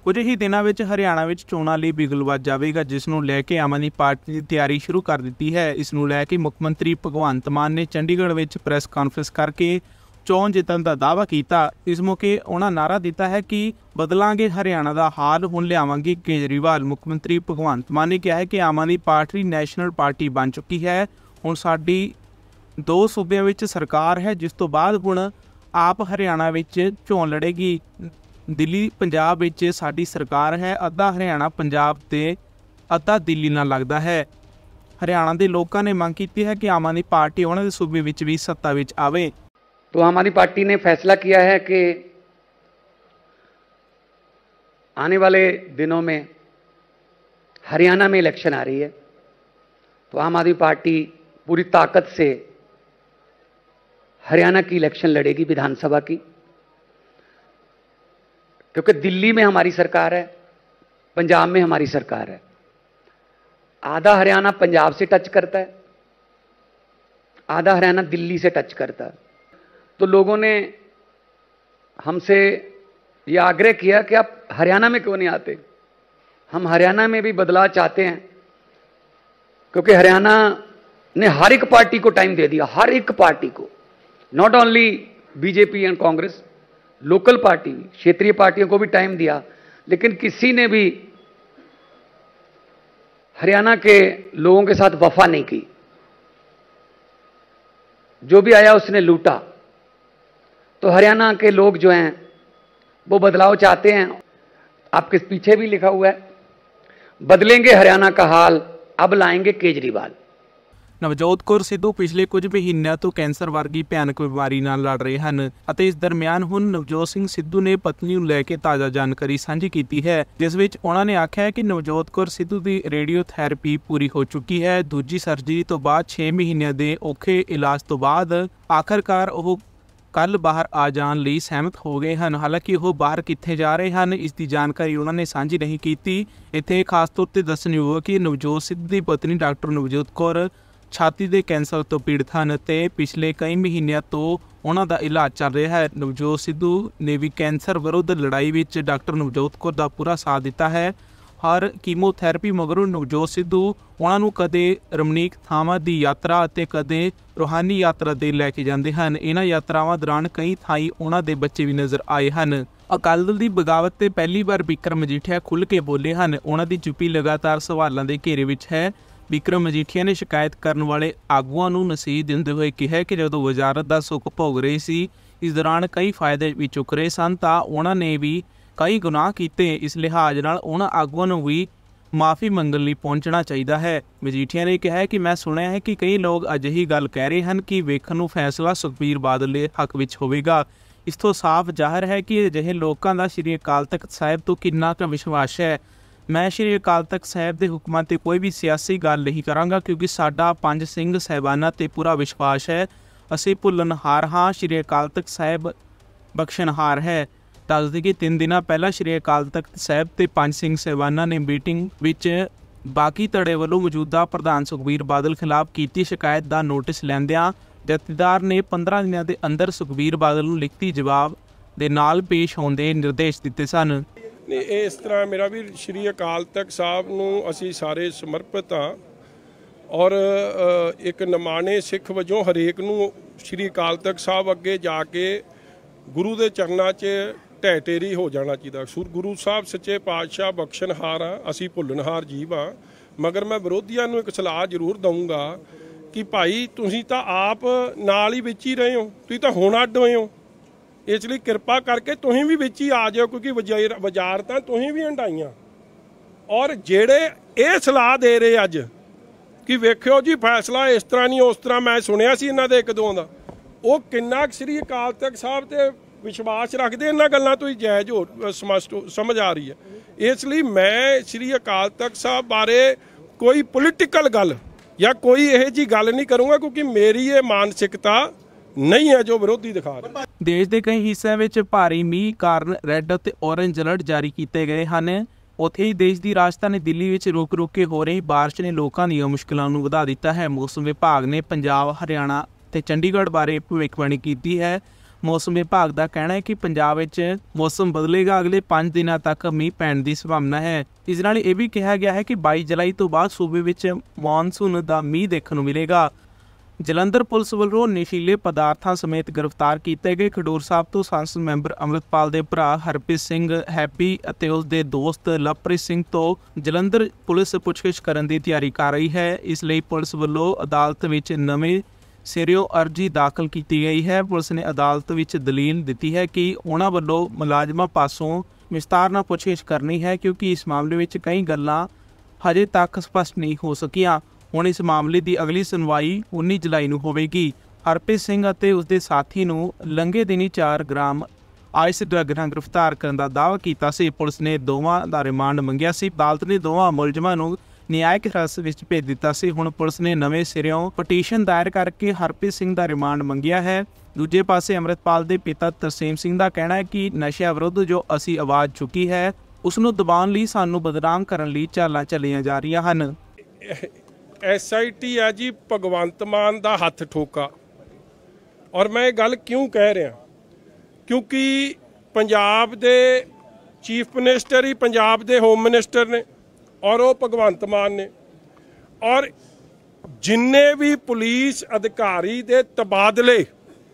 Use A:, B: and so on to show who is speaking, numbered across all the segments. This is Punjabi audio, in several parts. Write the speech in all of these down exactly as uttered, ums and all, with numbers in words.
A: ਕੁਝ ਹੀ ਦਿਨਾਂ ਵਿੱਚ ਹਰਿਆਣਾ ਵਿੱਚ ਚੋਣਾਂ ਲਈ ਬਿਗਲ ਵੱਜ ਜਾਵੇਗਾ, ਜਿਸ ਨੂੰ ਲੈ ਕੇ ਆਮ ਆਦਮੀ ਪਾਰਟੀ ਦੀ ਤਿਆਰੀ ਸ਼ੁਰੂ ਕਰ ਦਿੱਤੀ ਹੈ। ਇਸ ਨੂੰ ਲੈ ਕੇ ਮੁੱਖ ਮੰਤਰੀ ਭਗਵੰਤ ਮਾਨ ਨੇ ਚੰਡੀਗੜ੍ਹ ਵਿੱਚ ਪ੍ਰੈਸ ਕਾਨਫਰੰਸ ਕਰਕੇ ਚੋਣ ਜਿੱਤਣ ਦਾ ਦਾਅਵਾ ਕੀਤਾ। ਇਸ ਮੌਕੇ ਉਹਨਾਂ ਨਾਅਰਾ ਦਿੱਤਾ ਹੈ ਕਿ ਬਦਲਾਂਗੇ ਹਰਿਆਣਾ ਦਾ ਹਾਲ, ਹੁਣ ਲਿਆਵਾਂਗੇ ਕੇਜਰੀਵਾਲ। ਮੁੱਖ ਮੰਤਰੀ ਭਗਵੰਤ ਮਾਨ ਨੇ ਕਿਹਾ ਹੈ ਕਿ Aam Aadmi party national party ਬਣ ਚੁੱਕੀ ਹੈ। ਹੁਣ ਸਾਡੀ ਦੋ ਸੂਬਿਆਂ ਵਿੱਚ ਸਰਕਾਰ ਹੈ, ਜਿਸ ਤੋਂ ਬਾਅਦ ਹੁਣ ਆਪ ਹਰਿਆਣਾ ਵਿੱਚ ਚੋਣ ਲੜੇਗੀ। ਦਿੱਲੀ ਪੰਜਾਬ ਵਿੱਚ ਸਾਡੀ ਸਰਕਾਰ ਹੈ, ਅੱਧਾ ਹਰਿਆਣਾ ਪੰਜਾਬ ਤੇ ਅੱਧਾ ਦਿੱਲੀ ਨਾਲ ਲੱਗਦਾ ਹੈ। ਹਰਿਆਣਾ ਦੇ ਲੋਕਾਂ ਨੇ ਮੰਗ ਕੀਤੀ है कि आम आदमी पार्टी उन्होंने सूबे विच भी सत्ता विच आवे।
B: तो आम आदमी पार्टी ने फैसला किया है कि आने वाले दिनों में हरियाणा में इलेक्शन आ रही है, तो आम आदमी पार्टी पूरी ताकत से हरियाणा की इलेक्शन लड़ेगी, विधानसभा की, क्योंकि दिल्ली में हमारी सरकार है, पंजाब में हमारी सरकार है। आधा हरियाणा पंजाब से टच करता है, आधा हरियाणा दिल्ली से टच करता है। तो लोगों ने हमसे ये आग्रह किया कि आप हरियाणा में क्यों नहीं आते। हम हरियाणा में भी बदलाव चाहते हैं, क्योंकि हरियाणा ने हर एक पार्टी को टाइम दे दिया, हर एक पार्टी को, not only BJP and Congress, local party, क्षेत्रीय पार्टियों को भी टाइम दिया, लेकिन किसी ने भी हरियाणा के लोगों के साथ वफा नहीं की। जो भी आया उसने लूटा। तो हरियाणा के लोग जो हैं वो बदलाव चाहते हैं। आपके पीछे भी लिखा हुआ है, बदलेंगे हरियाणा का हाल, अब लाएंगे केजरीवाल।
A: ਨਵਜੋਤ ਕੌਰ ਸਿੱਧੂ ਪਿਛਲੇ ਕੁਝ ਮਹੀਨਿਆਂ ਤੋਂ ਕੈਂਸਰ ਵਰਗੀ ਭਿਆਨਕ ਬਿਮਾਰੀ ਨਾਲ ਲੜ ਰਹੇ ਹਨ ਅਤੇ ਇਸ ਦਰਮਿਆਨ ਹੁਣ ਨਵਜੋਤ ਸਿੰਘ ਸਿੱਧੂ ਨੇ ਪਤਨੀ ਨੂੰ ਲੈ ਕੇ ਤਾਜ਼ਾ ਜਾਣਕਾਰੀ ਸਾਂਝੀ ਕੀਤੀ ਹੈ, ਜਿਸ ਵਿੱਚ ਉਹਨਾਂ ਨੇ ਆਖਿਆ ਹੈ ਕਿ ਨਵਜੋਤ ਕੌਰ ਸਿੱਧੂ ਦੀ ਰੇਡੀਓਥੈਰੇਪੀ ਪੂਰੀ ਹੋ ਚੁੱਕੀ ਹੈ। ਦੂਜੀ ਸਰਜਰੀ ਤੋਂ ਬਾਅਦ ਛੇ ਮਹੀਨਿਆਂ ਦੇ ਔਖੇ ਇਲਾਜ ਤੋਂ ਬਾਅਦ ਆਖਰਕਾਰ ਉਹ ਕੱਲ ਬਾਹਰ ਆ ਜਾਣ ਲਈ ਸਹਿਮਤ ਹੋ ਗਏ ਹਨ। ਹਾਲਾਂਕਿ ਉਹ ਬਾਹਰ ਕਿੱਥੇ ਜਾ ਰਹੇ ਹਨ, ਇਸ ਦੀ ਜਾਣਕਾਰੀ ਉਹਨਾਂ ਨੇ ਸਾਂਝੀ ਨਹੀਂ ਕੀਤੀ। ਇੱਥੇ ਖਾਸ ਤੌਰ ਤੇ ਦੱਸਣਯੋਗ ਹੈ ਕਿ ਨਵਜੋਤ ਸਿੱਧੂ ਦੀ ਪਤਨੀ ਡਾਕਟਰ ਨਵਜੋਤ ਕੌਰ ਛਾਤੀ ਦੇ ਕੈਂਸਰ ਤੋਂ ਪੀੜਤ ਹਨ ਅਤੇ ਪਿਛਲੇ ਕਈ ਮਹੀਨਿਆਂ ਤੋਂ ਉਹਨਾਂ ਦਾ ਇਲਾਜ ਚੱਲ ਰਿਹਾ ਹੈ। ਨਵਜੋਤ ਸਿੱਧੂ ਨੇ ਵੀ ਕੈਂਸਰ ਵਿਰੁੱਧ ਲੜਾਈ ਵਿੱਚ ਡਾਕਟਰ ਨਵਜੋਤ ਕੌਰ ਦਾ ਪੂਰਾ ਸਾਥ ਦਿੱਤਾ ਹੈ। ਹਰ ਕੀਮੋਥੈਰੇਪੀ ਮਗਰੋਂ ਨਵਜੋਤ ਸਿੱਧੂ ਉਹਨਾਂ ਨੂੰ ਕਦੇ ਰਮਣੀਕ ਥਾਵਾਂ ਦੀ ਯਾਤਰਾ ਅਤੇ ਕਦੇ ਰੂਹਾਨੀ ਯਾਤਰਾ 'ਤੇ ਲੈ ਕੇ ਜਾਂਦੇ ਹਨ। ਇਹਨਾਂ ਯਾਤਰਾਵਾਂ ਦੌਰਾਨ ਕਈ ਥਾਈਂ ਉਹਨਾਂ ਦੇ ਬੱਚੇ ਵੀ ਨਜ਼ਰ ਆਏ ਹਨ। ਅਕਾਲੀ ਦਲ ਦੀ ਬਗਾਵਤ 'ਤੇ ਪਹਿਲੀ ਵਾਰ ਬਿਕਰਮ ਮਜੀਠੀਆ ਖੁੱਲ੍ਹ ਕੇ ਬੋਲੇ ਹਨ। ਉਹਨਾਂ ਦੀ ਚੁੱਪੀ ਲਗਾਤਾਰ ਸਵਾਲਾਂ ਦੇ ਘੇਰੇ ਵਿੱਚ ਹੈ। ਬਿਕਰਮ ਮਜੀਠੀਆ ਨੇ ਸ਼ਿਕਾਇਤ ਕਰਨ ਵਾਲੇ ਆਗੂਆਂ ਨੂੰ ਨਸੀਹਤ ਦਿੰਦੇ ਹੋਏ ਕਿਹਾ ਕਿ ਜਦੋਂ ਵਜ਼ਾਰਤ ਦਾ ਸੁੱਖ ਭੋਗ ਰਹੇ ਸੀ, ਇਸ ਦੌਰਾਨ ਕਈ ਫਾਇਦੇ ਵੀ ਚੁੱਕ ਰਹੇ ਸਨ, ਤਾਂ ਉਹਨਾਂ ਨੇ ਵੀ ਕਈ ਗੁਨਾਹ ਕੀਤੇ। ਇਸ ਲਿਹਾਜ਼ ਨਾਲ ਉਹਨਾਂ ਆਗੂਆਂ ਨੂੰ ਵੀ ਮਾफ़ी ਮੰਗਣ ਲਈ ਪਹੁੰਚਣਾ ਚਾਹੀਦਾ ਹੈ। ਮਜੀਠੀਆ ਨੇ ਕਿਹਾ ਕਿ ਮੈਂ ਸੁਣਿਆ ਹੈ ਕਿ ਕਈ ਲੋਕ ਅਜਿਹੀ ਗੱਲ ਕਹਿ ਰਹੇ ਹਨ ਕਿ ਵੇਖਣ ਨੂੰ ਫੈਸਲਾ ਸੁਖਬੀਰ ਬਾਦਲ ਦੇ ਹੱਕ ਵਿੱਚ ਹੋਵੇਗਾ। ਇਸ ਤੋਂ ਸਾਫ਼ ਜ਼ਾਹਰ ਹੈ ਕਿ ਅਜਿਹੇ ਲੋਕਾਂ ਦਾ ਸ਼੍ਰੀ ਅਕਾਲ ਤਖਤ ਸਾਹਿਬ ਤੋਂ ਕਿੰਨਾ ਕੁ ਵਿਸ਼ਵਾਸ ਹੈ। ਮੈਂ ਸ਼੍ਰੀ ਅਕਾਲ ਤਖਤ ਸਾਹਿਬ ਦੇ ਹੁਕਮਾਂ 'ਤੇ ਕੋਈ ਵੀ ਸਿਆਸੀ ਗੱਲ ਨਹੀਂ ਕਰਾਂਗਾ, ਕਿਉਂਕਿ ਸਾਡਾ ਪੰਜ ਸਿੰਘ ਸਾਹਿਬਾਨਾਂ 'ਤੇ ਪੂਰਾ ਵਿਸ਼ਵਾਸ ਹੈ। ਅਸੀਂ ਭੁੱਲਣਹਾਰ ਹਾਂ, ਸ਼੍ਰੀ ਅਕਾਲ ਤਖਤ ਸਾਹਿਬ ਬਖਸ਼ਣਹਾਰ ਹੈ। ਦੱਸ ਦਈਏ ਕਿ ਤਿੰਨ ਦਿਨਾਂ ਪਹਿਲਾਂ ਸ਼੍ਰੀ ਅਕਾਲ ਤਖਤ ਸਾਹਿਬ ਤੇ ਪੰਜ ਸਿੰਘ ਸਾਹਿਬਾਨਾਂ ਨੇ ਮੀਟਿੰਗ ਵਿੱਚ ਬਾਕੀ ਧੜੇ ਵੱਲੋਂ ਮੌਜੂਦਾ ਪ੍ਰਧਾਨ ਸੁਖਬੀਰ ਬਾਦਲ ਖਿਲਾਫ ਕੀਤੀ ਸ਼ਿਕਾਇਤ ਦਾ ਨੋਟਿਸ ਲੈਂਦਿਆਂ ਜਥੇਦਾਰ ਨੇ ਪੰਦਰਾਂ ਦਿਨਾਂ ਦੇ ਅੰਦਰ ਸੁਖਬੀਰ ਬਾਦਲ ਨੂੰ ਲਿਖਤੀ ਜਵਾਬ ਦੇ ਨਾਲ ਪੇਸ਼ ਹੋਣ ਦੇ ਨਿਰਦੇਸ਼ ਦਿੱਤੇ ਸਨ।
C: ਇਸ ਤਰ੍ਹਾਂ ਮੇਰਾ ਵੀ ਸ਼੍ਰੀ ਅਕਾਲ ਤਖਤ ਸਾਹਿਬ ਨੂੰ ਅਸੀਂ ਸਾਰੇ ਸਮਰਪਿਤ ਹਾਂ ਔਰ ਇੱਕ ਨਿਮਾਣੇ ਸਿੱਖ ਵਜੋਂ ਹਰੇਕ ਨੂੰ ਸ਼੍ਰੀ ਅਕਾਲ ਤਖਤ ਸਾਹਿਬ ਅੱਗੇ ਜਾ ਕੇ ਗੁਰੂ ਦੇ ਚਰਨਾਂ 'ਚ ਢਹਿ ਢੇਰੀ ਹੋ ਜਾਣਾ ਚਾਹੀਦਾ। ਸੁਰ ਗੁਰੂ ਸਾਹਿਬ ਸੱਚੇ ਪਾਤਸ਼ਾਹ ਬਖਸ਼ਣਹਾਰ ਆ, ਅਸੀਂ ਭੁੱਲਣਹਾਰ ਜੀਵ ਆ। ਮਗਰ ਮੈਂ ਵਿਰੋਧੀਆਂ ਨੂੰ ਇੱਕ ਸਲਾਹ ਜ਼ਰੂਰ ਦਊਂਗਾ ਕਿ ਭਾਈ ਤੁਸੀਂ ਤਾਂ ਆਪ ਨਾਲ ਹੀ ਵਿੱਚ ਹੀ ਰਹੇ ਹੋ, ਤੁਸੀਂ ਤਾਂ ਹੁਣ ਅੱਡ ਹੋਏ ਹੋ, ਇਸ ਲਈ ਕਿਰਪਾ ਕਰਕੇ ਤੁਸੀਂ ਵੀ ਵਿੱਚ ਹੀ ਆ ਜਾਓ, ਕਿਉਂਕਿ ਵਜ਼ਾਰ ਵਜ਼ਾਰਤਾਂ ਤੁਸੀਂ ਵੀ ਹੰਡਾਈਆਂ। ਔਰ ਜਿਹੜੇ ਇਹ ਸਲਾਹ ਦੇ ਰਹੇ ਅੱਜ ਕਿ ਵੇਖਿਓ ਜੀ ਫੈਸਲਾ ਇਸ ਤਰ੍ਹਾਂ ਨਹੀਂ ਉਸ ਤਰ੍ਹਾਂ, ਮੈਂ ਸੁਣਿਆ ਸੀ ਇਹਨਾਂ ਦੇ ਇੱਕ ਦੋ ਦਾ, ਉਹ ਕਿੰਨਾ ਸ਼੍ਰੀ ਅਕਾਲ ਤਖਤ ਸਾਹਿਬ ਤੇ ਵਿਸ਼ਵਾਸ ਰੱਖਦੇ ਇਹਨਾਂ ਗੱਲਾਂ ਤੋਂ ਹੀ ਜਾਇਜ਼ ਹੋ ਸਮਝ ਆ ਰਹੀ ਹੈ। ਇਸ ਲਈ ਮੈਂ ਸ਼੍ਰੀ ਅਕਾਲ ਤਖਤ ਸਾਹਿਬ ਬਾਰੇ ਕੋਈ ਪੋਲੀਟੀਕਲ ਗੱਲ ਜਾਂ ਕੋਈ ਇਹੋ ਜਿਹੀ ਗੱਲ ਨਹੀਂ ਕਰੂੰਗਾ, ਕਿਉਂਕਿ ਮੇਰੀ ਇਹ ਮਾਨਸਿਕਤਾ ਨਹੀਂ ਹੈ ਜੋ ਵਿਰੋਧੀ ਦਿਖਾ ਰਹੇ।
A: ਦੇਸ਼ ਦੇ ਕਈ ਹਿੱਸਿਆਂ ਵਿੱਚ ਭਾਰੀ ਮੀਂਹ ਕਾਰਨ ਰੈੱਡ ਅਤੇ ਔਰੇਂਜ ਅਲਰਟ ਜਾਰੀ ਕੀਤੇ ਗਏ ਹਨ। ਉੱਥੇ ਹੀ ਦੇਸ਼ ਦੀ ਰਾਜਧਾਨੀ ਦਿੱਲੀ ਵਿੱਚ ਰੁਕ ਰੁਕ ਕੇ ਹੋ ਰਹੀ ਬਾਰਿਸ਼ ਨੇ ਲੋਕਾਂ ਦੀਆਂ ਮੁਸ਼ਕਿਲਾਂ ਨੂੰ ਵਧਾ ਦਿੱਤਾ ਹੈ। ਮੌਸਮ ਵਿਭਾਗ ਨੇ ਪੰਜਾਬ, ਹਰਿਆਣਾ ਤੇ ਚੰਡੀਗੜ੍ਹ ਬਾਰੇ ਭਵਿੱਖਬਾਣੀ ਕੀਤੀ ਹੈ। ਮੌਸਮ ਵਿਭਾਗ ਦਾ ਕਹਿਣਾ ਹੈ ਕਿ ਪੰਜਾਬ ਵਿੱਚ ਮੌਸਮ ਬਦਲੇਗਾ। ਅਗਲੇ ਪੰਜ ਦਿਨਾਂ ਤੱਕ ਮੀਂਹ ਪੈਣ ਦੀ ਸੰਭਾਵਨਾ ਹੈ। ਇਸ ਨਾਲ ਇਹ ਵੀ ਕਿਹਾ ਗਿਆ ਹੈ ਕਿ ਬਾਈ ਜੁਲਾਈ ਤੋਂ ਬਾਅਦ ਸੂਬੇ ਵਿੱਚ ਮੌਨਸੂਨ ਦਾ ਮੀਂਹ ਦੇਖਣ ਨੂੰ ਮਿਲੇਗਾ। ਜਲੰਧਰ ਪੁਲਿਸ ਵੱਲੋਂ ਨਸ਼ੀਲੇ ਪਦਾਰਥਾਂ ਸਮੇਤ ਗ੍ਰਿਫਤਾਰ ਕੀਤੇ ਗਏ ਖਡੂਰ ਸਾਹਿਬ ਤੋਂ ਸੰਸਦ ਮੈਂਬਰ ਅੰਮ੍ਰਿਤਪਾਲ ਦੇ ਭਰਾ ਹਰਪ੍ਰੀਤ ਸਿੰਘ ਹੈਪੀ ਅਤੇ ਉਸ ਦੇ ਦੋਸਤ ਲਵਪ੍ਰੀਤ ਸਿੰਘ ਤੋਂ ਜਲੰਧਰ ਪੁਲਿਸ ਪੁੱਛਗਿੱਛ ਕਰਨ ਦੀ ਤਿਆਰੀ ਕਰ ਰਹੀ ਹੈ। ਇਸ ਲਈ ਪੁਲਿਸ ਵੱਲੋਂ ਅਦਾਲਤ ਵਿੱਚ ਨਵੇਂ ਸਿਰਿਓਂ ਅਰਜੀ ਦਾਖਲ ਕੀਤੀ ਗਈ ਹੈ। ਪੁਲਿਸ ਨੇ ਅਦਾਲਤ ਵਿੱਚ ਦਲੀਲ ਦਿੱਤੀ ਹੈ ਕਿ ਉਹਨਾਂ ਵੱਲੋਂ ਮੁਲਾਜ਼ਮਾਂ ਪਾਸੋਂ ਵਿਸਤਾਰ ਨਾਲ ਪੁੱਛਗਿੱਛ ਕਰਨੀ ਹੈ, ਕਿਉਂਕਿ ਇਸ ਮਾਮਲੇ ਵਿੱਚ ਕਈ ਗੱਲਾਂ ਹਜੇ ਤੱਕ ਸਪਸ਼ਟ ਨਹੀਂ ਹੋ ਸਕੀਆਂ। ਹੁਣ ਇਸ ਮਾਮਲੇ ਦੀ ਅਗਲੀ ਸੁਣਵਾਈ ਉੱਨੀ ਜੁਲਾਈ ਨੂੰ ਹੋਵੇਗੀ। ਹਰਪ੍ਰੀਤ ਸਿੰਘ ਅਤੇ ਉਸਦੇ ਸਾਥੀ ਨੂੰ ਲੰਘੇ ਦਿਨੀ ਚਾਰ ਗ੍ਰਾਮ ਆਈਸ ਡਰੱਗ ਨਾਲ ਗ੍ਰਿਫਤਾਰ ਕਰਨ ਦਾ ਦਾਅਵਾ ਕੀਤਾ ਸੀ। ਪੁਲਿਸ ਨੇ ਦੋਵਾਂ ਦਾ ਰਿਮਾਂਡ ਮੰਗਿਆ ਸੀ। ਅਦਾਲਤ ਨੇ ਦੋਵਾਂ ਮੁਲਜ਼ਮਾਂ ਨੂੰ ਨਿਆਇਕ ਹਿਰਾਸਤ ਵਿੱਚ ਭੇਜ ਦਿੱਤਾ ਸੀ। ਹੁਣ ਪੁਲਿਸ ਨੇ ਨਵੇਂ ਸਿਰਿਓਂ ਪਟੀਸ਼ਨ ਦਾਇਰ ਕਰਕੇ ਹਰਪ੍ਰੀਤ ਸਿੰਘ ਦਾ ਰਿਮਾਂਡ ਮੰਗਿਆ ਹੈ। ਦੂਜੇ ਪਾਸੇ ਅੰਮ੍ਰਿਤਪਾਲ ਦੇ ਪਿਤਾ ਤਰਸੇਮ ਸਿੰਘ ਦਾ ਕਹਿਣਾ ਹੈ ਕਿ ਨਸ਼ਿਆਂ ਵਿਰੁੱਧ ਜੋ ਅਸੀਂ ਆਵਾਜ਼ ਚੁੱਕੀ ਹੈ, ਉਸ ਨੂੰ ਦਬਾਉਣ ਲਈ ਸਾਨੂੰ ਬਦਨਾਮ ਕਰਨ ਲਈ ਚਾਲਾਂ ਚੱਲੀਆਂ ਜਾ ਰਹੀਆਂ ਹਨ।
C: ਐਸ ਆਈ ਟੀ ਹੈ ਜੀ ਭਗਵੰਤ ਮਾਨ ਦਾ ਹੱਥ ਠੋਕਾ। ਔਰ ਮੈਂ ਇਹ ਗੱਲ ਕਿਉਂ ਕਹਿ ਰਿਹਾ, ਕਿਉਂਕਿ ਪੰਜਾਬ ਦੇ ਚੀਫ ਮਿਨਿਸਟਰ ਹੀ ਪੰਜਾਬ ਦੇ ਹੋਮ ਮਿਨਿਸਟਰ ਨੇ ਔਰ ਉਹ ਭਗਵੰਤ ਮਾਨ ਨੇ। ਔਰ ਜਿੰਨੇ ਵੀ ਪੁਲਿਸ ਅਧਿਕਾਰੀ ਦੇ ਤਬਾਦਲੇ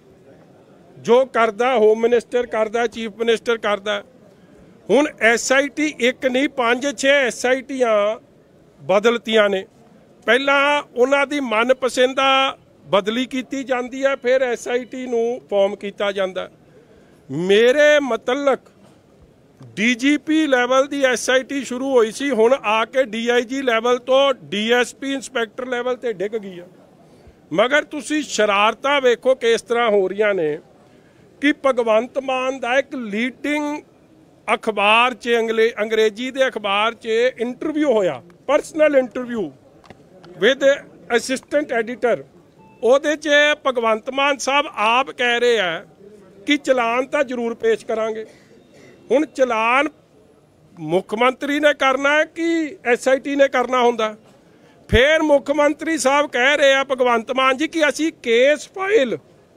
C: ਜੋ ਕਰਦਾ ਹੋਮ ਮਿਨਿਸਟਰ ਕਰਦਾ, ਚੀਫ ਮਿਨਿਸਟਰ ਕਰਦਾ। ਹੁਣ ਐਸ ਆਈ ਟੀ ਇੱਕ ਨਹੀਂ ਪੰਜ ਛੇ ਐਸ ਆਈ ਟੀਆਂ ਬਦਲਤੀਆਂ ਨੇ। ਪਹਿਲਾਂ ਉਹਨਾਂ ਦੀ ਮਨਪਸੰਦਾ ਬਦਲੀ ਕੀਤੀ ਜਾਂਦੀ ਹੈ, ਫਿਰ ਐਸ ਆਈ ਟੀ ਨੂੰ ਫਾਰਮ ਕੀਤਾ ਜਾਂਦਾ। ਮੇਰੇ ਮਤਲਕ ਡੀ ਜੀ ਪੀ ਲੈਵਲ ਦੀ ਐਸ ਆਈ ਟੀ ਸ਼ੁਰੂ ਹੋਈ ਸੀ, ਹੁਣ ਆ ਕੇ ਡੀ ਆਈ ਜੀ ਲੈਵਲ ਤੋਂ D S P inspector level ਤੇ ਡਿੱਗ ਗਈ ਆ। ਮਗਰ ਤੁਸੀਂ ਸ਼ਰਾਰਤਾਂ ਵੇਖੋ ਕਿਸ ਤਰ੍ਹਾਂ ਹੋ ਰਹੀਆਂ ਨੇ ਕਿ ਭਗਵੰਤ ਮਾਨ ਦਾ ਇੱਕ ਲੀਡਿੰਗ ਅਖਬਾਰ 'ਚ ਅੰਗਲੇ ਅੰਗਰੇਜ਼ੀ ਦੇ ਅਖਬਾਰ 'ਚ ਇੰਟਰਵਿਊ ਹੋਇਆ, personal interview with assistant editor. ਉਹਦੇ 'ਚ ਭਗਵੰਤ ਮਾਨ ਸਾਹਿਬ ਆਪ ਕਹਿ ਰਹੇ ਆ ਕਿ ਚਲਾਨ ਤਾਂ ਜ਼ਰੂਰ ਪੇਸ਼ ਕਰਾਂਗੇ। ਹੁਣ ਚਲਾਨ ਮੁੱਖ ਮੰਤਰੀ ਨੇ ਕਰਨਾ ਹੈ ਕਿ ਐਸ ਆਈ ਟੀ ਨੇ ਕਰਨਾ ਹੁੰਦਾ? ਫਿਰ ਮੁੱਖ ਮੰਤਰੀ ਸਾਹਿਬ ਕਹਿ ਰਹੇ ਆ ਭਗਵੰਤ ਮਾਨ ਜੀ ਕਿ ਅਸੀਂ ਕੇਸ ਫਾਈਲ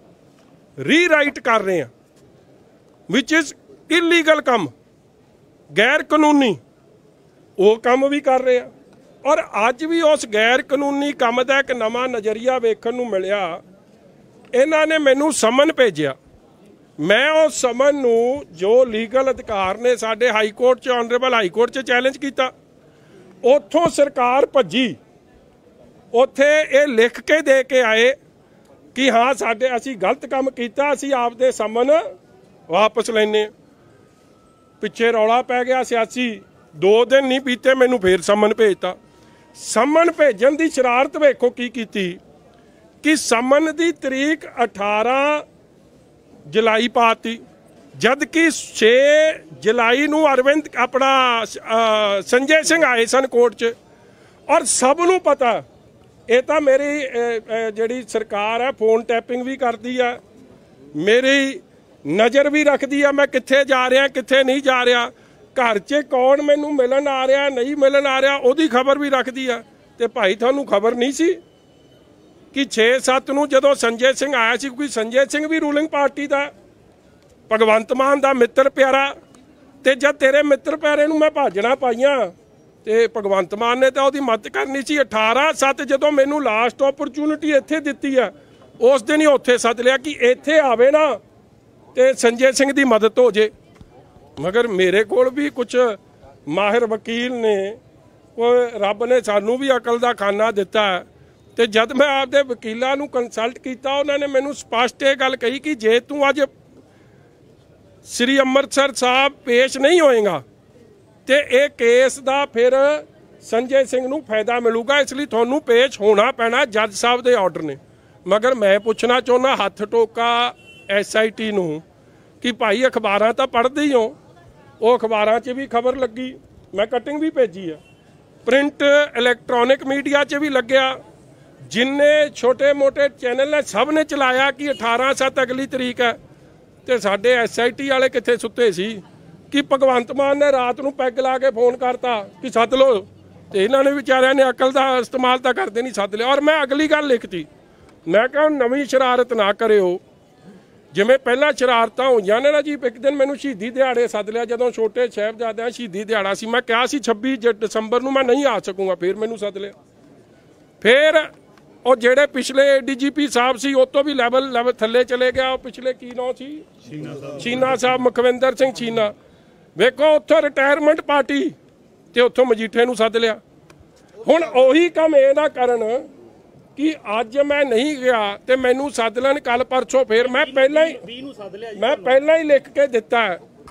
C: ਰੀਰਾਈਟ ਕਰ ਰਹੇ ਹਾਂ, ਵਿਚ ਇਜ਼ ਇਲੀਗਲ ਕੰਮ, ਗੈਰ ਕਾਨੂੰਨੀ ਉਹ ਕੰਮ ਵੀ ਕਰ ਰਹੇ ਆ। ਔਰ ਅੱਜ ਵੀ ਉਸ ਗੈਰ ਕਾਨੂੰਨੀ ਕੰਮ ਦਾ ਇੱਕ ਨਵਾਂ ਨਜ਼ਰੀਆ ਵੇਖਣ ਨੂੰ ਮਿਲਿਆ। ਇਹਨਾਂ ਨੇ ਮੈਨੂੰ ਸਮਨ ਭੇਜਿਆ, ਮੈਂ ਉਸ ਸਮਨ ਨੂੰ ਜੋ ਲੀਗਲ ਅਧਿਕਾਰ ਨੇ ਸਾਡੇ ਹਾਈ ਕੋਰਟ 'ਚ ਆਨਰੇਬਲ ਹਾਈ ਕੋਰਟ 'ਚ ਚੈਲੰਜ ਕੀਤਾ। ਉੱਥੋਂ ਸਰਕਾਰ ਭੱਜੀ, ਉੱਥੇ ਇਹ ਲਿਖ ਕੇ ਦੇ ਕੇ ਆਏ ਕਿ ਹਾਂ ਸਾਡੇ ਅਸੀਂ ਗਲਤ ਕੰਮ ਕੀਤਾ, ਅਸੀਂ ਆਪਦੇ ਸਮਨ ਵਾਪਸ ਲੈਨੇ। ਪਿੱਛੇ ਰੌਲਾ ਪੈ ਗਿਆ ਸਿਆਸੀ, ਦੋ ਦਿਨ ਨਹੀਂ ਬੀਤੇ ਮੈਨੂੰ ਫੇਰ ਸਮਨ ਭੇਜਤਾ। ਸਮਨ ਭੇਜਣ ਦੀ ਸ਼ਰਾਰਤ ਵੇਖੋ ਕੀ ਕੀਤੀ ਕਿ ਸਮਨ ਦੀ ਤਰੀਕ ਅਠਾਰਾਂ ਜੁਲਾਈ ਪਾਤੀ, ਜਦ ਕਿ ਛੇ ਜੁਲਾਈ ਨੂੰ ਅਰਵਿੰਦ ਆਪਣਾ ਸੰਜੇ ਸਿੰਘ ਆਏ ਸਨ ਕੋਰਟ 'ਚ। ਔਰ ਸਭ ਨੂੰ ਪਤਾ ਇਹ ਤਾਂ ਮੇਰੀ ਜਿਹੜੀ ਸਰਕਾਰ ਹੈ ਫੋਨ ਟੈਪਿੰਗ ਵੀ ਕਰਦੀ ਆ, ਮੇਰੀ ਨਜ਼ਰ ਵੀ ਰੱਖਦੀ ਆ ਮੈਂ ਕਿੱਥੇ ਜਾ ਰਿਹਾ ਕਿੱਥੇ ਨਹੀਂ ਜਾ ਰਿਹਾ, ਘਰ 'ਚ ਕੌਣ ਮੈਨੂੰ ਮਿਲਣ ਆ ਰਿਹਾ ਨਹੀਂ ਮਿਲਣ ਆ ਰਿਹਾ ਉਹਦੀ ਖਬਰ ਵੀ ਰੱਖਦੀ ਆ। ਤੇ ਭਾਈ ਤੁਹਾਨੂੰ ਖਬਰ ਨਹੀਂ ਸੀ ਕਿ ਛੇ ਸੱਤ ਨੂੰ ਜਦੋਂ ਸੰਜੇ ਸਿੰਘ ਆਇਆ ਸੀ, ਕਿਉਂਕਿ ਸੰਜੇ ਸਿੰਘ ਵੀ ਰੂਲਿੰਗ ਪਾਰਟੀ ਦਾ ਭਗਵੰਤ ਮਾਨ ਦਾ ਮਿੱਤਰ ਪਿਆਰਾ, ਤੇ ਜਦ ਤੇਰੇ ਮਿੱਤਰ ਪਿਆਰੇ ਨੂੰ ਮੈਂ ਭਾਜਣਾ ਪਾਈਆਂ ਤੇ ਭਗਵੰਤ ਮਾਨ ਨੇ ਤਾਂ ਉਹਦੀ ਮਦਦ ਕਰਨੀ ਸੀ। ਅਠਾਰਾਂ ਸੱਤ ਜਦੋਂ ਮੈਨੂੰ ਲਾਸਟ ਓਪਰਚੁਨਿਟੀ ਇੱਥੇ ਦਿੱਤੀ ਆ, ਉਸ ਦਿਨ ਹੀ ਉੱਥੇ ਸੱਦ ਲਿਆ ਕਿ ਇੱਥੇ ਆਵੇ ਨਾ ਤੇ ਸੰਜੇ ਸਿੰਘ ਦੀ ਮਦਦ ਹੋ ਜੇ। ਮਗਰ ਮੇਰੇ ਕੋਲ ਵੀ ਕੁਝ ਮਾਹਿਰ ਵਕੀਲ ਨੇ, ਉਹ ਰੱਬ ਨੇ ਸਾਨੂੰ ਵੀ ਅਕਲ ਦਾ ਖਾਨਾ ਦਿੱਤਾ। ਤੇ ਜਦ ਮੈਂ ਆਪਦੇ ਵਕੀਲਾਂ ਨੂੰ ਕੰਸਲਟ ਕੀਤਾ, ਉਹਨਾਂ ਨੇ ਮੈਨੂੰ ਸਪਸ਼ਟ ਇਹ ਗੱਲ ਕਹੀ ਕਿ ਜੇ ਤੂੰ ਅੱਜ ਸ੍ਰੀ ਅੰਮ੍ਰਿਤਸਰ ਸਾਹਿਬ ਪੇਸ਼ ਨਹੀਂ ਹੋਏਗਾ ਤੇ ਇਹ ਕੇਸ ਦਾ ਫਿਰ ਸੰਜੇ ਸਿੰਘ ਨੂੰ ਫਾਇਦਾ ਮਿਲੂਗਾ, ਇਸ ਲਈ ਤੁਹਾਨੂੰ ਪੇਸ਼ ਹੋਣਾ ਪੈਣਾ, ਜੱਜ ਸਾਹਿਬ ਦੇ ਆਰਡਰ ਨੇ। ਮਗਰ ਮੈਂ ਪੁੱਛਣਾ ਚਾਹੁੰਦਾ ਹੱਥ ਟੋਕਾ ਐਸ ਆਈ ਟੀ ਨੂੰ ਕਿ ਭਾਈ ਅਖਬਾਰਾਂ ਤਾਂ ਪੜ੍ਹਦੇ ਹੀ ਹੋ, ਉਹ ਅਖਬਾਰਾਂ 'ਚ ਵੀ ਖਬਰ ਲੱਗੀ, ਮੈਂ ਕਟਿੰਗ ਵੀ ਭੇਜੀ ਆ, ਪ੍ਰਿੰਟ ਇਲੈਕਟ੍ਰੋਨਿਕ ਮੀਡੀਆ 'ਚ ਵੀ ਲੱਗਿਆ, ਜਿੰਨੇ ਛੋਟੇ ਮੋਟੇ ਚੈਨਲ ਨੇ ਸਭ ਨੇ ਚਲਾਇਆ ਕਿ ਅਠਾਰਾਂ ਸੱਤ ਅਗਲੀ ਤਰੀਕ ਹੈ। ਤੇ ਸਾਡੇ ਐਸ ਆਈ ਟੀ ਵਾਲੇ ਕਿੱਥੇ ਸੁੱਤੇ ਸੀ ਕਿ ਭਗਵੰਤ ਮਾਨ ਨੇ ਰਾਤ ਨੂੰ ਪੈਗ ਲਾ ਕੇ ਫੋਨ ਕਰਤਾ ਕਿ ਸੱਦ ਲਓ, ਤੇ ਇਹਨਾਂ ਨੇ ਵਿਚਾਰਿਆਂ ਨੇ ਅਕਲ ਦਾ ਇਸਤੇਮਾਲ ਤਾਂ ਕਰਦੇ ਨਹੀਂ, ਸੱਦ ਲਿਆ। ਔਰ ਮੈਂ ਅਗਲੀ ਗੱਲ ਲਿਖਤੀ, ਮੈਂ ਕਿਹਾ ਨਵੀਂ ਸ਼ਰਾਰਤ ਨਾ ਕਰਿਓ ਜਿਵੇਂ ਪਹਿਲਾਂ ਸ਼ਰਾਰਤਾਂ ਹੋਈਆਂ ਨੇ ਨਾ ਜੀ। ਇੱਕ ਦਿਨ ਮੈਨੂੰ ਸ਼ਹੀਦੀ ਦਿਹਾੜੇ ਸੱਦ ਲਿਆ, ਜਦੋਂ ਛੋਟੇ ਸਾਹਿਬਜ਼ਾਦਿਆਂ ਸ਼ਹੀਦੀ ਦਿਹਾੜਾ ਸੀ। ਮੈਂ ਕਿਹਾ ਸੀ ਛੱਬੀ ਦਸੰਬਰ ਨੂੰ ਮੈਂ ਨਹੀਂ ਆ ਸਕੂੰਗਾ, ਫਿਰ ਮੈਨੂੰ ਸੱਦ ਲਿਆ। ਫਿਰ ਉਹ ਜਿਹੜੇ ਪਿਛਲੇ ਡੀ ਜੀ ਪੀ ਸਾਹਿਬ ਸੀ ਉਹ ਤੋਂ ਵੀ ਲੈਵਲ ਲੈਵਲ ਥੱਲੇ ਚਲੇ ਗਿਆ। ਉਹ ਪਿਛਲੇ ਕੀ ਨਾਂ ਸੀ, ਚੀਨਾ ਸਾਹਿਬ, ਮੁਖਵਿੰਦਰ ਸਿੰਘ ਚੀਨਾ। ਵੇਖੋ ਉੱਥੋਂ ਰਿਟਾਇਰਮੈਂਟ ਪਾਰਟੀ ਤੇ ਉੱਥੋਂ ਮਜੀਠੇ ਨੂੰ ਸੱਦ ਲਿਆ। ਹੁਣ ਉਹੀ ਕੰਮ ਇਹ ਨਾ ਕਰਨ ਕਿ ਅੱਜ ਮੈਂ ਨਹੀਂ ਗਿਆ ਤੇ ਮੈਨੂੰ ਸੱਦ ਲੈਣ ਕੱਲ ਪਰਸੋਂ। ਫਿਰ ਮੈਂ ਪਹਿਲਾਂ ਹੀ ਮੈਂ ਪਹਿਲਾਂ ਹੀ ਲਿਖ ਕੇ ਦਿੱਤਾ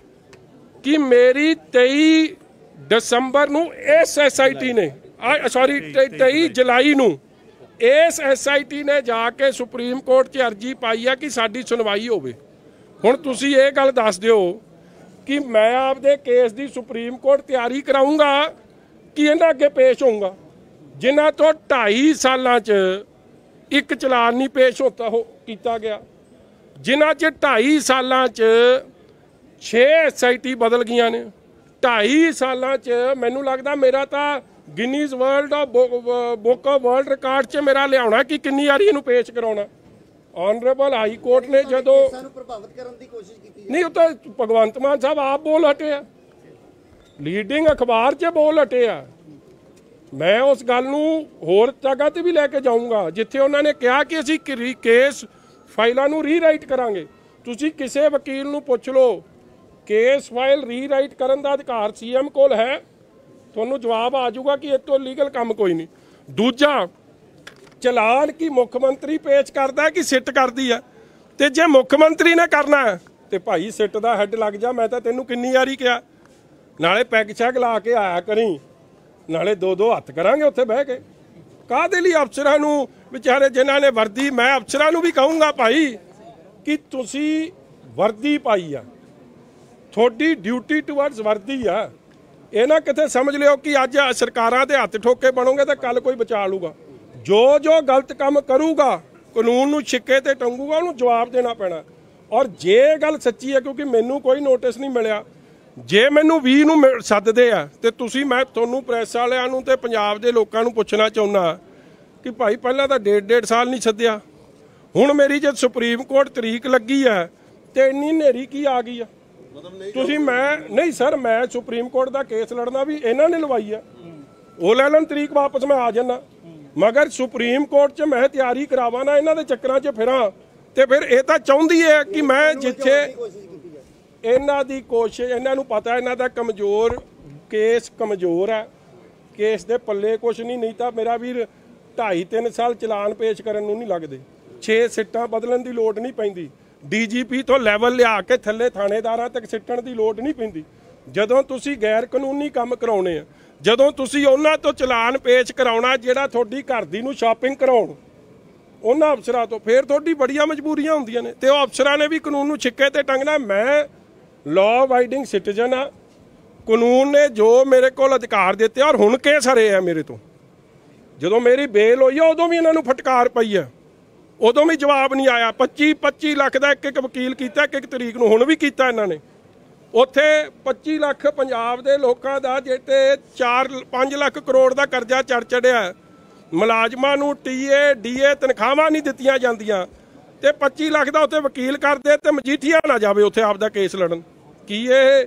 C: ਕਿ ਮੇਰੀ ਤੇਈ ਦਸੰਬਰ ਨੂੰ ਇਸ ਐਸ ਆਈ ਟੀ ਨੇ ਸੌਰੀ ਤੇਈ ਜੁਲਾਈ ਨੂੰ ਇਸ ਐਸ ਆਈ ਟੀ ਨੇ ਜਾ ਕੇ ਸੁਪਰੀਮ ਕੋਰਟ 'ਚ ਅਰਜੀ ਪਾਈ ਆ ਕਿ ਸਾਡੀ ਸੁਣਵਾਈ ਹੋਵੇ। ਹੁਣ ਤੁਸੀਂ ਇਹ ਗੱਲ ਦੱਸ ਦਿਓ ਕਿ ਮੈਂ ਆਪਦੇ ਕੇਸ ਦੀ ਸੁਪਰੀਮ ਕੋਰਟ ਤਿਆਰੀ ਕਰਾਊਂਗਾ ਕਿ ਇਹਨਾਂ ਅੱਗੇ ਪੇਸ਼ ਹੋਊਂਗਾ, ਜਿਨ੍ਹਾਂ ਤੋਂ ਢਾਈ ਸਾਲਾਂ 'ਚ ਇੱਕ ਚਲਾਨ ਨਹੀਂ ਪੇਸ਼ ਹੋਤਾ ਹੋ ਕੀਤਾ ਗਿਆ, ਜਿਨ੍ਹਾਂ 'ਚ ਢਾਈ ਸਾਲਾਂ 'ਚ ਛੇ ਐਸ ਆਈ ਟੀ ਬਦਲ ਗਈਆਂ ਨੇ। ਢਾਈ ਸਾਲਾਂ 'ਚ ਮੈਨੂੰ ਲੱਗਦਾ ਮੇਰਾ ਤਾਂ Guinness world of book of world record 'ਚ ਮੇਰਾ ਲਿਆਉਣਾ ਕਿ ਕਿੰਨੀ ਵਾਰੀ ਇਹਨੂੰ ਪੇਸ਼ ਕਰਾਉਣਾ। ਆਨਰੇਬਲ ਹਾਈ ਕੋਰਟ ਨੇ ਜਦੋਂ
D: ਸਾਨੂੰ ਪ੍ਰਭਾਵਿਤ ਕਰਨ ਦੀ ਕੋਸ਼ਿਸ਼ ਕੀਤੀ
C: ਨਹੀਂ, ਉਹ ਤਾਂ ਭਗਵੰਤ ਮਾਨ ਸਾਹਿਬ ਆਪ ਬੋਲ ਹਟੇ ਆ, ਲੀਡਿੰਗ ਅਖਬਾਰ 'ਚ ਬੋਲ ਹਟੇ ਆ। ਮੈਂ ਉਸ ਗੱਲ ਨੂੰ ਹੋਰ ਜਗ੍ਹਾ ਤੇ ਵੀ ਲੈ ਕੇ ਜਾਊਂਗਾ ਜਿੱਥੇ ਉਹਨਾਂ ਨੇ ਕਿਹਾ ਕਿ ਅਸੀਂ ਕੇਸ ਫਾਈਲਾਂ ਨੂੰ ਰੀਰਾਈਟ ਕਰਾਂਗੇ। ਤੁਸੀਂ ਕਿਸੇ ਵਕੀਲ ਨੂੰ ਪੁੱਛ ਲਓ, ਕੇਸ ਫਾਈਲ ਰੀਰਾਈਟ ਕਰਨ ਦਾ ਅਧਿਕਾਰ ਸੀ ਐਮ ਕੋਲ ਹੈ, ਤੁਹਾਨੂੰ ਜਵਾਬ ਆ ਜਾਊਗਾ ਕਿ ਇਹ ਤੋਂ ਲੀਗਲ ਕੰਮ ਕੋਈ ਨਹੀਂ। ਦੂਜਾ, ਚਲਾਨ ਕੀ ਮੁੱਖ ਮੰਤਰੀ ਪੇਸ਼ ਕਰਦਾ ਕਿ ਸਿੱਟ ਕਰਦੀ ਆ, ਤੇ ਜੇ ਮੁੱਖ ਮੰਤਰੀ ਨੇ ਕਰਨਾ ਤੇ ਭਾਈ ਸਿੱਟ ਦਾ ਹੈੱਡ ਲੱਗ ਜਾ। ਮੈਂ ਤਾਂ ਤੈਨੂੰ ਕਿੰਨੀ ਵਾਰੀ ਕਿਹਾ, ਨਾਲੇ ਪੈਗ ਸ਼ੈਗ ਲਾ ਕੇ ਆਇਆ ਕਰੀ, ਨਾਲੇ ਦੋ ਦੋ ਹੱਥ ਕਰਾਂਗੇ ਉੱਥੇ ਬਹਿ ਕੇ। ਕਾਹਦੇ ਲਈ ਅਫਸਰਾਂ ਨੂੰ ਵਿਚਾਰੇ ਜਿਨ੍ਹਾਂ ਨੇ ਵਰਦੀ, ਮੈਂ ਅਫਸਰਾਂ ਨੂੰ ਵੀ ਕਹੂੰਗਾ ਭਾਈ ਕਿ ਤੁਸੀਂ ਵਰਦੀ ਪਾਈ ਆ, ਤੁਹਾਡੀ ਡਿਊਟੀ ਟੂਵਰਡਸ ਵਰਦੀ ਆ। ਇਹ ਨਾ ਕਿਤੇ ਸਮਝ ਲਿਓ ਕਿ ਅੱਜ ਸਰਕਾਰਾਂ ਦੇ ਹੱਥ ਠੋਕੇ ਬਣੋਗੇ ਤਾਂ ਕੱਲ ਕੋਈ ਬਚਾ ਲੂਗਾ। ਜੋ ਜੋ ਗਲਤ ਕੰਮ ਕਰੂਗਾ ਕਾਨੂੰਨ ਨੂੰ ਛਿੱਕੇ ਤੇ ਟੰਗੂਗਾ, ਉਹਨੂੰ ਜਵਾਬ ਦੇਣਾ ਪੈਣਾ। ਔਰ ਜੇ ਗੱਲ ਸੱਚੀ ਹੈ, ਕਿਉਂਕਿ ਮੈਨੂੰ ਕੋਈ ਨੋਟਿਸ ਨਹੀਂ ਮਿਲਿਆ, ਜੇ ਮੈਨੂੰ ਵੀਹ ਨੂੰ ਸੱਦਦੇ ਆ ਤੇ ਤੁਸੀਂ, ਮੈਂ ਤੁਹਾਨੂੰ ਪ੍ਰੈਸ ਵਾਲਿਆਂ ਨੂੰ ਤੇ ਪੰਜਾਬ ਦੇ ਲੋਕਾਂ ਨੂੰ ਪੁੱਛਣਾ ਚਾਹੁੰਦਾ ਕਿ ਭਾਈ ਪਹਿਲਾਂ ਤਾਂ ਡੇਢ ਡੇਢ ਸਾਲ ਨਹੀਂ ਸੱਦਿਆ, ਹੁਣ ਮੇਰੀ ਜਦ ਸੁਪਰੀਮ ਕੋਰਟ ਤਰੀਕ ਲੱਗੀ ਹੈ ਤੇ ਇੰਨੀ ਹਨੇਰੀ ਕੀ ਆ ਗਈ ਆ। ਤੁਸੀਂ ਮੈਂ ਨਹੀਂ ਸਰ, ਮੈਂ ਸੁਪਰੀਮ ਕੋਰਟ ਦਾ ਕੇਸ ਲੜਨਾ ਵੀ ਇਹਨਾਂ ਨੇ ਲਵਾਈ ਆ, ਉਹ ਲੈ ਲੈਣ ਤਰੀਕ ਵਾਪਸ, ਮੈਂ ਆ ਜਾਣਾ। ਮਗਰ ਸੁਪਰੀਮ ਕੋਰਟ 'ਚ ਮੈਂ ਤਿਆਰੀ ਕਰਾਵਾਂ ਨਾ, ਇਹਨਾਂ ਦੇ ਚੱਕਰਾਂ 'ਚ ਫਿਰਾਂ, ਤੇ ਫਿਰ ਇਹ ਤਾਂ ਚਾਹੁੰਦੀ ਹੈ ਕਿ ਮੈਂ ਜਿੱਥੇ ਇਹਨਾਂ ਦੀ ਕੋਸ਼ਿਸ਼, ਇਹਨਾਂ ਨੂੰ ਪਤਾ ਇਹਨਾਂ ਦਾ ਕਮਜ਼ੋਰ ਕੇਸ ਕਮਜ਼ੋਰ ਹੈ, ਕੇਸ ਦੇ ਪੱਲੇ ਕੁਛ ਨਹੀਂ। ਨਹੀਂ ਤਾਂ ਮੇਰਾ ਵੀਰ ਢਾਈ ਤਿੰਨ ਸਾਲ ਚਲਾਨ ਪੇਸ਼ ਕਰਨ ਨੂੰ ਨਹੀਂ ਲੱਗਦੇ, ਛੇ ਸਿੱਟਾਂ ਬਦਲਣ ਦੀ ਲੋੜ ਨਹੀਂ ਪੈਂਦੀ, ਡੀ ਜੀ ਪੀ ਤੋਂ ਲੈਵਲ ਲਿਆ ਕੇ ਥੱਲੇ ਥਾਣੇਦਾਰਾਂ ਤੱਕ ਸਿੱਟਣ ਦੀ ਲੋੜ ਨਹੀਂ ਪੈਂਦੀ। ਜਦੋਂ ਤੁਸੀਂ ਗੈਰ ਕਾਨੂੰਨੀ ਕੰਮ ਕਰਾਉਣੇ ਆ, ਜਦੋਂ ਤੁਸੀਂ ਉਹਨਾਂ ਤੋਂ ਚਲਾਨ ਪੇਸ਼ ਕਰਾਉਣਾ ਜਿਹੜਾ ਤੁਹਾਡੀ ਘਰ ਦੀ ਨੂੰ ਸ਼ਾਪਿੰਗ ਕਰਾਉਣ ਉਹਨਾਂ ਅਫਸਰਾਂ ਤੋਂ, ਫਿਰ ਤੁਹਾਡੀ ਬੜੀਆਂ ਮਜਬੂਰੀਆਂ ਹੁੰਦੀਆਂ ਨੇ। ਤੇ ਉਹ ਅਫਸਰਾਂ ਨੇ ਵੀ ਕਾਨੂੰਨ ਨੂੰ ਛਿੱਕੇ ਤੇ ਟੰਗਣਾ। ਮੈਂ ਲਾਅ ਅਬਾਈਡਿੰਗ ਸਿਟੀਜ਼ਨ ਆ, ਕਾਨੂੰਨ ਨੇ ਜੋ ਮੇਰੇ ਕੋਲ ਅਧਿਕਾਰ ਦਿੱਤੇ, ਔਰ ਹੁਣ ਕੇਸ ਹਰੇ ਆ ਮੇਰੇ ਤੋਂ। ਜਦੋਂ ਮੇਰੀ ਬੇਲ ਹੋਈ ਆ ਉਦੋਂ ਵੀ ਇਹਨਾਂ ਨੂੰ ਫਟਕਾਰ ਪਈ ਆ, ਉਦੋਂ ਵੀ ਜਵਾਬ ਨਹੀਂ ਆਇਆ। ਪੱਚੀ ਪੱਚੀ ਲੱਖ ਦਾ ਇੱਕ ਇੱਕ ਵਕੀਲ ਕੀਤਾ ਇੱਕ ਇੱਕ ਤਰੀਕ ਨੂੰ, ਹੁਣ ਵੀ ਕੀਤਾ ਇਹਨਾਂ ਨੇ। ਉੱਥੇ ਪੱਚੀ ਲੱਖ ਪੰਜਾਬ ਦੇ ਲੋਕਾਂ ਦਾ, ਜਿਹੜੇ ਚਾਰ ਪੰਜ ਲੱਖ ਕਰੋੜ ਦਾ ਕਰਜ਼ਾ ਚੜ ਚੜਿਆ, ਮੁਲਾਜ਼ਮਾਂ ਨੂੰ ਟੀਏ ਡੀਏ ਤਨਖਾਹਾਂ ਨਹੀਂ ਦਿੱਤੀਆਂ ਜਾਂਦੀਆਂ, ਤੇ ਪੱਚੀ ਲੱਖ ਦਾ ਉੱਥੇ ਵਕੀਲ ਕਰਦੇ ਤੇ ਮਜੀਠੀਆ ਨਾ ਜਾਵੇ ਉੱਥੇ ਆਪਦਾ ਕੇਸ ਲੜਨ। ਕੀ ਇਹ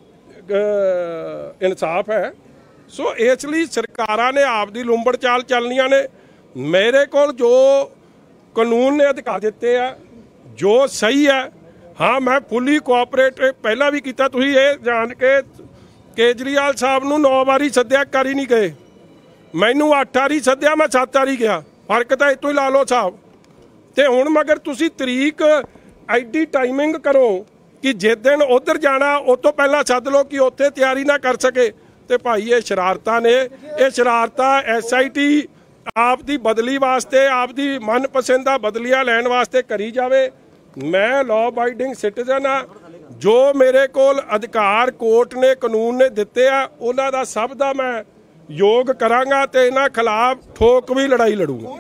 C: ਇਨਸਾਫ ਹੈ? ਸੋ ਇਸ ਲਈ ਸਰਕਾਰਾਂ ਨੇ ਆਪਦੀ ਲੁੰਬੜ ਚਾਲ ਚੱਲਣੀਆਂ ਨੇ। ਮੇਰੇ ਕੋਲ ਜੋ ਕਾਨੂੰਨ ਨੇ ਅਧਿਕਾਰ ਦਿੱਤੇ ਆ, ਜੋ ਸਹੀ ਹੈ, ਹਾਂ ਮੈਂ ਫੁੱਲੀ ਕੋਆਪਰੇਟ ਪਹਿਲਾਂ ਵੀ ਕੀਤਾ। ਤੁਸੀਂ ਇਹ ਜਾਣ ਕੇ ਕੇਜਰੀਵਾਲ ਸਾਹਿਬ ਨੂੰ ਨੌ ਵਾਰੀ ਸੱਦਿਆ, ਕਰ ਹੀ ਨਹੀਂ ਗਏ। ਮੈਨੂੰ ਅੱਠ ਵਾਰੀ ਸੱਦਿਆ, ਮੈਂ ਸੱਤ ਵਾਰੀ ਗਿਆ। ਫਰਕ ਤਾਂ ਇੱਥੋਂ ਹੀ ਲਾ ਲਓ ਸਾਹਿਬ। ਤੇ ਹੁਣ ਮਗਰ ਤੁਸੀਂ ਤਰੀਕ ਐਡੀ ਟਾਈਮਿੰਗ ਕਰੋ ਕਿ ਜਿਸ ਦਿਨ ਉਧਰ ਜਾਣਾ ਉਹ ਤੋਂ ਪਹਿਲਾਂ ਸੱਦ ਲਓ ਕਿ ਉੱਥੇ ਤਿਆਰੀ ਨਾ ਕਰ ਸਕੇ। ਤੇ ਭਾਈ ਇਹ ਸ਼ਰਾਰਤਾਂ ਨੇ, ਇਹ ਸ਼ਰਾਰਤਾਂ ਐਸ ਆਈ ਟੀ ਆਪ ਦੀ ਬਦਲੀ ਵਾਸਤੇ, ਆਪ ਦੀ ਮਨਪਸੰਦਾ ਬਦਲੀਆਂ ਲੈਣ ਵਾਸਤੇ ਕਰੀ ਜਾਵੇ। ਮੈਂ ਲਾਅ ਅਬਾਈਡਿੰਗ ਸਿਟੀਜ਼ਨ ਆ, ਜੋ ਮੇਰੇ ਕੋਲ ਅਧਿਕਾਰ ਕੋਰਟ ਨੇ ਕਾਨੂੰਨ ਨੇ ਦਿੱਤੇ ਆ, ਉਹਨਾਂ ਦਾ ਸਭ ਦਾ ਮੈਂ ਯੋਗ ਕਰਾਂਗਾ ਤੇ ਇਹਨਾਂ ਖਿਲਾਫ ਠੋਕ ਵੀ ਲੜਾਈ ਲੜੂਗਾ।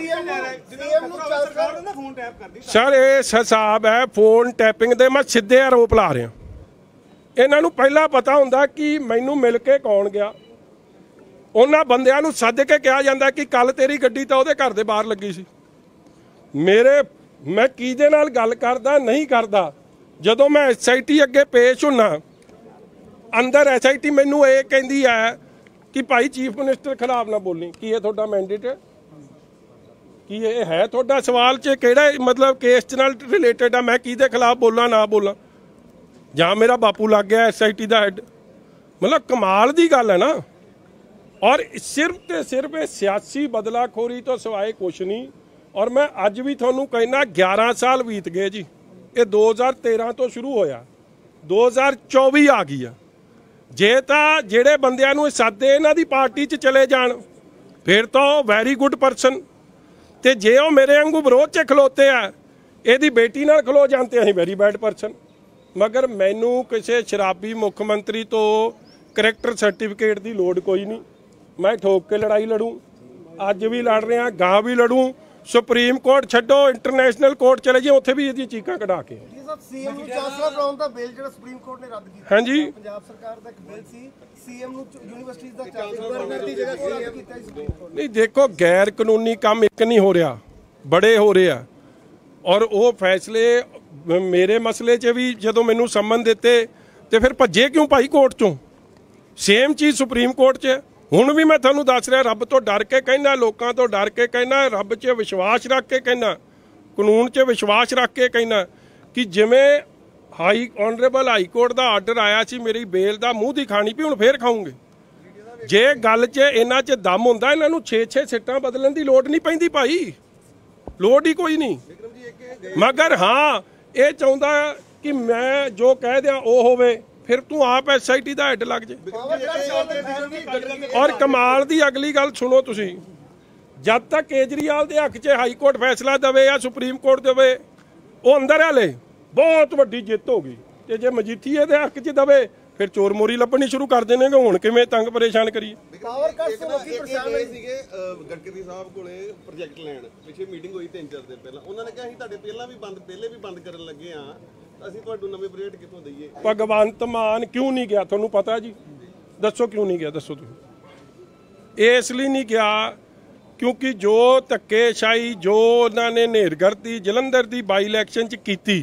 C: ਸਰ ਇਹ ਹਿਸਾਬ ਹੈ ਫੋਨ ਟੈਪਿੰਗ ਦੇ, ਮੈਂ ਸਿੱਧੇ ਆਰੋਪ ਲਾ ਰਿਹਾ। ਇਹਨਾਂ ਨੂੰ ਪਹਿਲਾਂ ਪਤਾ ਹੁੰਦਾ ਕਿ ਮੈਨੂੰ ਮਿਲ ਕੇ ਕੌਣ ਗਿਆ। ਉਹਨਾਂ ਬੰਦਿਆਂ ਨੂੰ ਸੱਦ ਕੇ ਕਿਹਾ ਜਾਂਦਾ ਕਿ ਕੱਲ ਤੇਰੀ ਗੱਡੀ ਤਾਂ ਉਹਦੇ ਘਰ ਦੇ ਬਾਹਰ ਲੱਗੀ ਸੀ। ਮੇਰੇ मैं किहदे नाल गल करदा नहीं करदा। जदों मैं एस आई टी अगे पेश हुन्ना, अंदर एस आई टी मैनू ये कहती है कि भाई चीफ मिनिस्टर खिलाफ ना बोली। की ये तुहाडा मैंडेट है? कि ये है तुहाडा सवाल च किहड़ा मतलब केस च नाल रिलेटेड आ? मैं किहदे खिलाफ बोलां ना बोलां? जां मेरा बापू लग गया एस आई टी दा हैड? मतलब कमाल दी गल है ना। और सिर्फ तो सिर्फ ये सियासी बदलाखोरी तो सिवाए कुछ नहीं। और मैं अज भी तुहानू कहना ग्यारह साल बीत गए जी। ये दो हज़ार तेरह तो शुरू होया, दो हज़ार चौबी आ गई आ। जे तां जिहड़े बंदियां नू सादे इन्हां दी पार्टी च चले जाण फिर तो वैरी गुड परसन, ते जे वो मेरे वांगू विरोध च खलोते आ, इहदी बेटी नाल खलो जाते असीं वैरी बैड परसन। मगर मैनू किसी शराबी मुख मंत्री तो करैक्टर सर्टिफिकेट की लोड़ कोई नहीं। मैं ठोक के लड़ाई लड़ूँ, अज भी लड़ रहा, गां भी लड़ूँ। सुप्रीम कोर्ट छड्डो, इंटरनेशनल कोर्ट चले जाइए, उत्थे भी इहदी चीकां कढा के।
D: सीएम ਨੂੰ ਚਾਂਸਲਰ ਬਣਾਉਣ ਦਾ ਬਿੱਲ ਜਿਹੜਾ ਸੁਪਰੀਮ ਕੋਰਟ ਨੇ ਰੱਦ ਕੀਤਾ।
C: ਹਾਂਜੀ,
D: ਪੰਜਾਬ ਸਰਕਾਰ ਦਾ ਇੱਕ ਬਿੱਲ ਸੀ ਸੀਐਮ ਨੂੰ ਯੂਨੀਵਰਸਿਟੀ ਦਾ ਚਾਂਸਲਰ ਦੀ ਜਗ੍ਹਾ ਰੱਦ ਕੀਤਾ ਸੀ ਸੁਪਰੀਮ ਕੋਰਟ ਨੇ।
C: नहीं देखो गैर कानूनी काम एक नहीं हो रहा, बड़े हो रहे हैं। और वो फैसले मेरे मसले च भी जदों मैनू सम्मन दिते तो फिर भज्जे क्यों भाई कोर्ट चों? सेम चीज़ सुप्रीम कोर्ट च हुण भी मैं तुहानू दस रहा, रब तो डर के कहना, लोगों तो डर के कहना, रब च विश्वास रख के कहना, कानून च विश्वास रख के कहना कि जिवें हाई ऑनरेबल हाई कोर्ट का आर्डर आया सी मेरी बेल का मूँह दी खानी भी हुण फिर खाऊंगे। जे गल च इन्हां च दम हुंदा इन्हां नू छे छे सीटां बदलण दी लोड़ नहीं पैंदी भाई, लोड़ ही कोई नहीं। मगर हाँ ये चाहुंदा कि मैं जो कह दियां ओ होवे, फिर तू आप एस आई टी का हैड लग जाए। और कमाल दी अगली गल सुनो तुसी, जब तक केजरीवाल के हक च हाई कोर्ट फैसला देवे या सुप्रीम कोर्ट देवे, वो अंदर हाले बहुत वड्डी जित हो गई। ते जे मजीठीए के हक च देवे फिर चोर मोरी लभनी शुरू कर देने कि हुण किवें तंग परेशान करिए।
D: ਪਾਵਰ ਕੱਟ ਤੋਂ ਲੋਕੀ ਪਰੇਸ਼ਾਨ ਹੋਏ ਸੀ।
E: ਸੀਗੇ ਗਡਕਰੀ ਸਾਹਿਬ ਕੋਲੇ ਪ੍ਰੋਜੈਕਟ ਲੈਣ ਪਿੱਛੇ ਮੀਟਿੰਗ ਹੋਈ ਤਿੰਨ ਚਾਰ ਦਿਨ ਪਹਿਲਾਂ, ਉਹਨਾਂ ਨੇ ਕਿਹਾ ਅਸੀਂ ਤੁਹਾਡੇ ਪਹਿਲਾਂ ਵੀ ਬੰਦ ਪਹਿਲੇ ਵੀ ਬੰਦ ਕਰਨ ਲੱਗੇ ਆ, ਅਸੀਂ ਤੁਹਾਨੂੰ ਨਵੇਂ ਪ੍ਰੋਜੈਕਟ ਕਿੱਥੋਂ ਦਈਏ?
C: ਭਗਵੰਤ ਮਾਨ क्यों नहीं गया ਤੁਹਾਨੂੰ पता जी? दसो क्यों नहीं गया, दसो तुसीं। इसलिए नहीं गया क्योंकि जो धक्केशाही जो उन्होंने नेरगर्दी जलंधर की बाई इलैक्शन च कीती,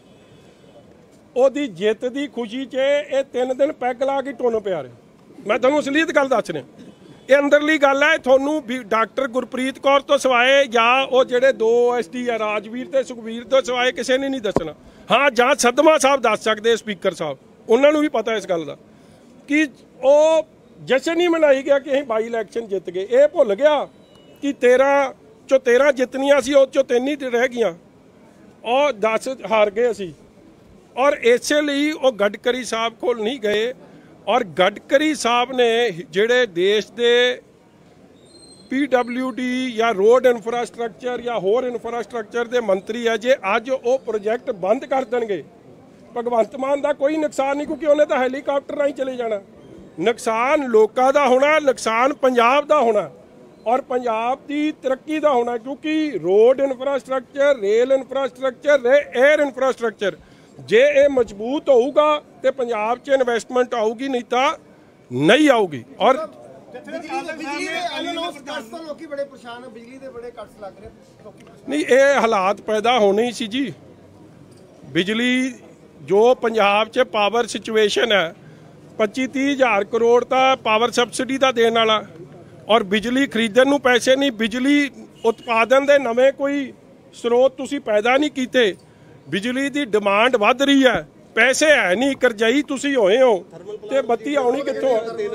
C: ਉਹਦੀ ਜਿੱਤ ਦੀ ਖੁਸ਼ੀ 'ਚ ਇਹ ਤਿੰਨ ਦਿਨ ਪੈਗ ਲਾ ਕੇ ਟੁੰਨ ਪਿਆ ਰਿਹਾ। ਮੈਂ ਤੁਹਾਨੂੰ ਅਸਲੀਅਤ ਗੱਲ ਦੱਸ ਰਿਹਾ, ਇਹ ਅੰਦਰਲੀ ਗੱਲ ਹੈ। ਤੁਹਾਨੂੰ ਵੀ ਡਾਕਟਰ ਗੁਰਪ੍ਰੀਤ ਕੌਰ ਤੋਂ ਸਿਵਾਏ ਜਾਂ ਉਹ ਜਿਹੜੇ ਦੋ ਐਸ ਟੀ ਆ ਰਾਜਵੀਰ ਤੇ ਸੁਖਵੀਰ ਤੋਂ ਸਿਵਾਏ ਕਿਸੇ ਨੇ ਨਹੀਂ ਦੱਸਣਾ। ਹਾਂ, ਜਾਂ ਸਦਮਾ ਸਾਹਿਬ ਦੱਸ ਸਕਦੇ, ਸਪੀਕਰ ਸਾਹਿਬ, ਉਹਨਾਂ ਨੂੰ ਵੀ ਪਤਾ ਇਸ ਗੱਲ ਦਾ ਕਿ ਉਹ ਜਸ਼ਨ ਹੀ ਮਨਾਈ ਗਿਆ ਕਿ ਅਸੀਂ ਬਾਈ ਇਲੈਕਸ਼ਨ ਜਿੱਤ ਗਏ। ਇਹ ਭੁੱਲ ਗਿਆ ਕਿ ਤੇਰਾਂ ਚੋਂ ਤੇਰਾਂ ਜਿੱਤਣੀਆਂ ਸੀ, ਉਹ 'ਚੋਂ ਤਿੰਨ ਹੀ ਰਹਿ ਗਈਆਂ, ਉਹ ਦਸ ਹਾਰ ਗਏ ਅਸੀਂ। और इसे लिए वो गडकरी साहब को नहीं गए। और गडकरी साहब ने जिहड़े देश के पी डब्ल्यू डी या रोड इंफ्रास्ट्रक्चर या होर इंफ्रास्ट्रक्चर के मंत्री है, जे अज वो प्रोजैक्ट बंद कर देंगे, भगवंत मान का कोई नुकसान नहीं, क्योंकि उन्हें तो हैलीकॉप्टर राही चले जाना। नुकसान लोगों का होना, नुकसान पंजाब का होना और पंजाब की तरक्की का होना, क्योंकि road infrastructure, rail infrastructure, air infrastructure जे ये मजबूत होगा तो पंजाब च इन्वेस्टमेंट आऊगी, नहीं तो नहीं आऊगी। और नहीं ये हालात पैदा होने ही सी जी। बिजली जो पंजाब च पावर सिचुएशन है, पच्ची तीह हज़ार करोड़ का पावर सबसिडी का देने वाला, और बिजली खरीदण नूं पैसे नहीं, बिजली उत्पादन के नवे कोई स्रोत तुसीं पैदा नहीं कीते। बिजली की डिमांड वध रही है, पैसे है नहीं, करजाई तुसी होए हो ते बत्ती आउणी कित्थों?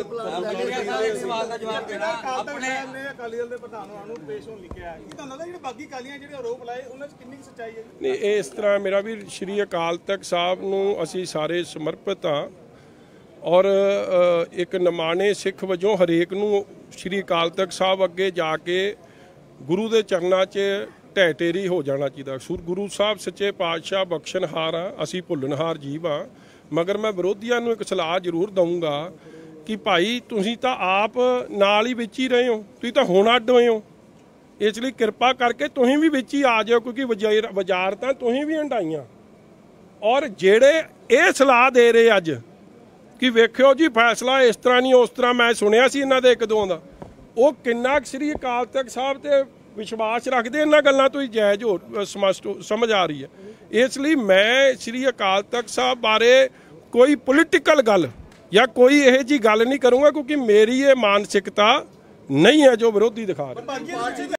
C: नहीं इस तरह मेरा भी श्री अकाल तख्त साहब नूं असीं सारे समर्पित हाँ। और एक निमाणे सिख वजों हरेक नूं श्री अकाल तख्त साहब अगे जाके गुरु के चरणों च ढह ढेरी हो जाना चाहिए। सुर गुरु साहब सच्चे पातशाह बख्शनहार हाँ, असी भुल्लनहार जीव हाँ। मगर मैं विरोधियों को एक सलाह जरूर दूँगा कि भाई तुसीं तां आप नाल ही विच ही रहे हो, तुसीं तां हुण अड्ड होए हो, इसलिए किरपा करके तुसीं भी विच ही आ जाओ, क्योंकि वजार वजारतां तुसीं भी हंडाइयां। और जेड़े ये सलाह दे रहे अज कि वेखियो जी फैसला इस तरह नहीं उस तरह, मैं सुनिया सी इन्हां दे एक दो दा, वो किन्ना श्री अकाल तख्त साहब ते ਵਿਸ਼ਵਾਸ ਰੱਖਦੇ ਇਹਨਾਂ ਗੱਲਾਂ ਤੋਂ ਹੀ ਜਾਇਜ਼ ਹੋ ਸਮਝ ਸਮਝ ਆ ਰਹੀ ਹੈ। ਇਸ ਲਈ ਮੈਂ ਸ੍ਰੀ ਅਕਾਲ ਤਖਤ ਸਾਹਿਬ ਬਾਰੇ ਕੋਈ ਪੋਲੀਟੀਕਲ ਗੱਲ ਜਾਂ ਕੋਈ ਇਹੋ ਜਿਹੀ ਗੱਲ ਨਹੀਂ ਕਰੂੰਗਾ, ਕਿਉਂਕਿ ਮੇਰੀ ਇਹ ਮਾਨਸਿਕਤਾ ਨਹੀਂ ਹੈ ਜੋ ਵਿਰੋਧੀ ਦਿਖਾ ਰਹੇ।